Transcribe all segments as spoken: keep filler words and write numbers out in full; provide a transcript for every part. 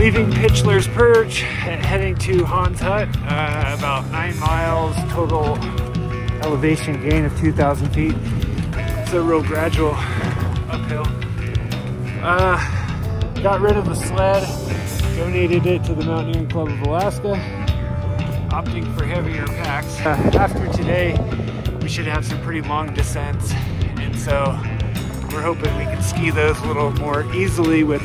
Leaving Pitchler's Perch, heading to Hans Hut, uh, about nine miles, total elevation gain of two thousand feet. It's a real gradual uphill. Uh, got rid of the sled, donated it to the Mountaineering Club of Alaska, opting for heavier packs. Uh, after today, we should have some pretty long descents, and so we're hoping we can ski those a little more easily with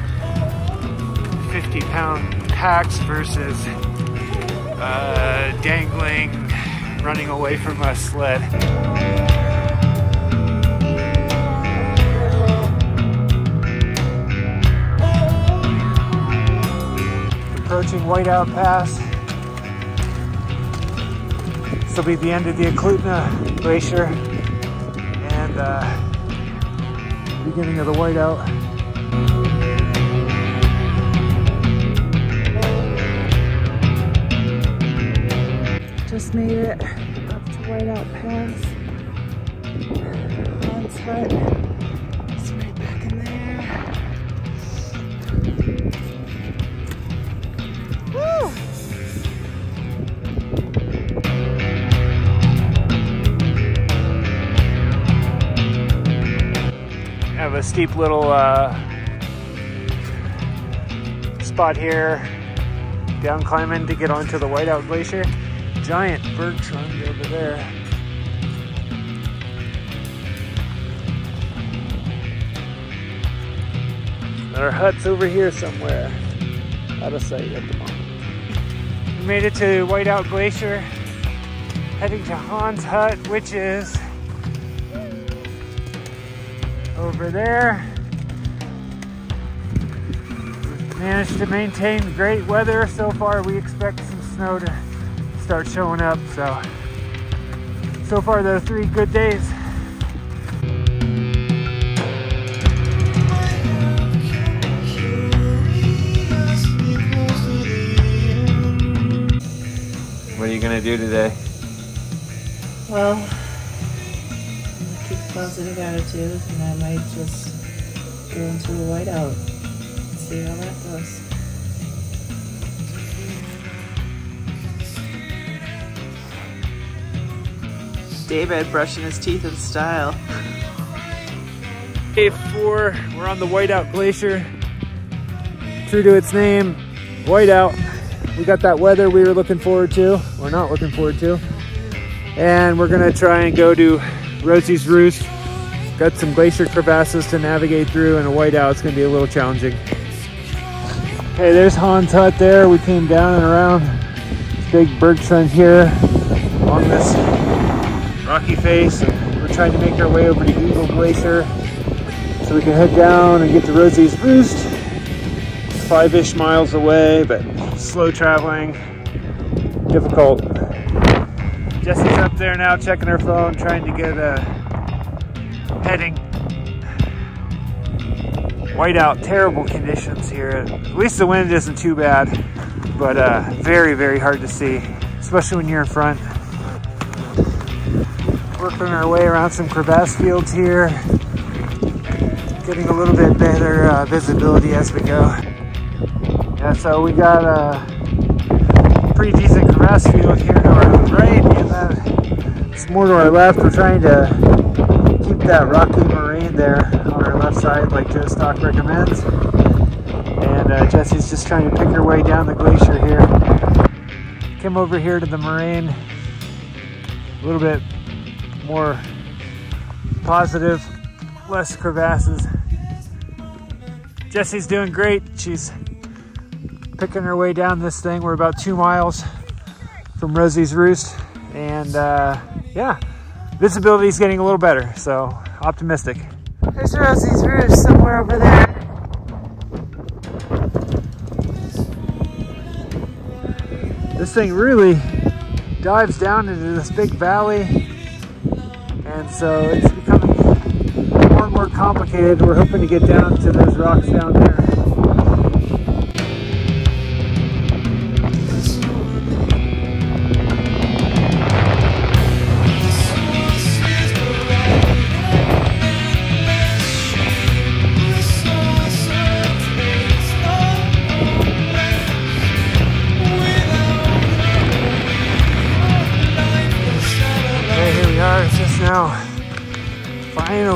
fifty pound packs versus uh, dangling, running away from a sled. Approaching Whiteout Pass. This will be the end of the Eklutna glacier and uh, beginning of the Whiteout. Just made it up to Whiteout Pass. Hans Hut. It's right back in there. Woo! Have a steep little uh, spot here, down climbing to get onto the Whiteout Glacier. Giant bird trunk over there. Our hut's over here somewhere, out of sight at the moment. We made it to Whiteout Glacier, heading to Hans Hut, which is over there. We've managed to maintain great weather so far. We expect some snow to start showing up, so so far there are three good days. What are you gonna do today? Well, keep a positive attitude, and I might just go into a Whiteout and see how that goes. David brushing his teeth in style. Day four, we're on the Whiteout Glacier. True to its name, Whiteout. We got that weather we were looking forward to, or not looking forward to. And we're gonna try and go to Rosie's Roost. Got some glacier crevasses to navigate through, and a Whiteout, it's gonna be a little challenging. Okay, there's Hans Hut there. We came down and around this big bird trunk here along this rocky face, and we're trying to make our way over to Eagle Glacier so we can head down and get to Rosie's Roost. Five-ish miles away, but slow traveling, difficult. Jessie's up there now checking her phone, trying to get a heading. Whiteout, terrible conditions here. At least the wind isn't too bad, but uh, very, very hard to see, especially when you're in front. Working our way around some crevasse fields here, getting a little bit better uh, visibility as we go. Yeah, so we got a pretty decent crevasse field here to our right, and then it's more to our left. We're trying to keep that rocky moraine there on our left side, like Joe Stock recommends. And uh, Jessie's just trying to pick her way down the glacier here. Came over here to the moraine, a little bit more positive, less crevasses. Jessie's doing great. She's picking her way down this thing. We're about two miles from Rosie's Roost, and uh, yeah, visibility is getting a little better, so optimistic. There's Rosie's Roost somewhere over there. This thing really dives down into this big valley, and so it's becoming more and more complicated. We're hoping to get down to those rocks down there.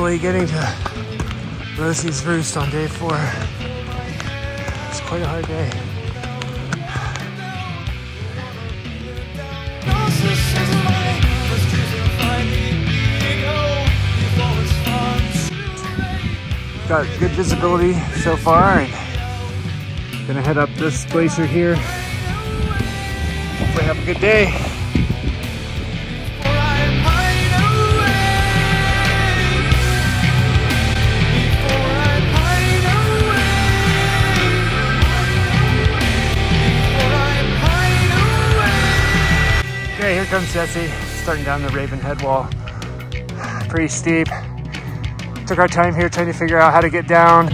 finally getting to Rosie's Roost on day four. It's quite a hard day. Got good visibility so far, and gonna head up this glacier here. Hopefully have a good day. Okay, here comes Jesse, starting down the Raven Head Wall. Pretty steep. Took our time here trying to figure out how to get down.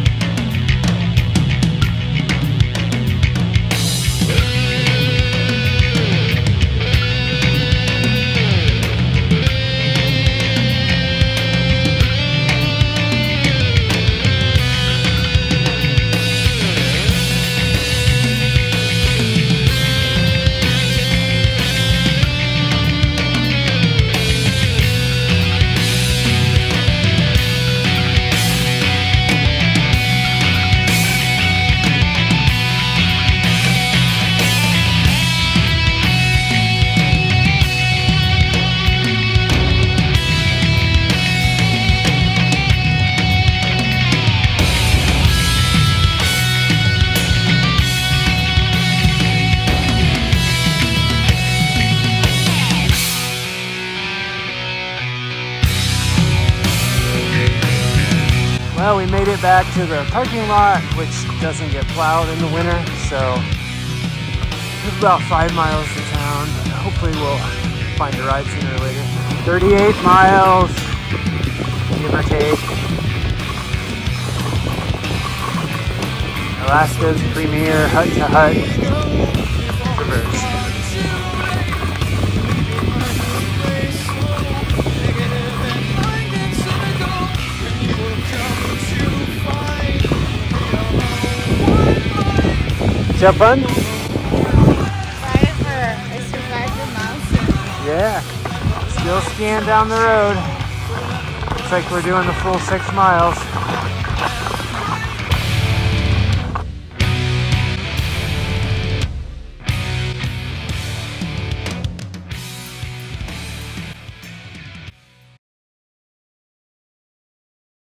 Well, we made it back to the parking lot, which doesn't get plowed in the winter, so it's about five miles to town. Hopefully we'll find a ride sooner or later. thirty-eight miles, give or take. Alaska's premier hut-to-hut traverse. Did you have fun? Forever. I survived the mountain. Yeah. Still skiing down the road. Looks like we're doing the full six miles.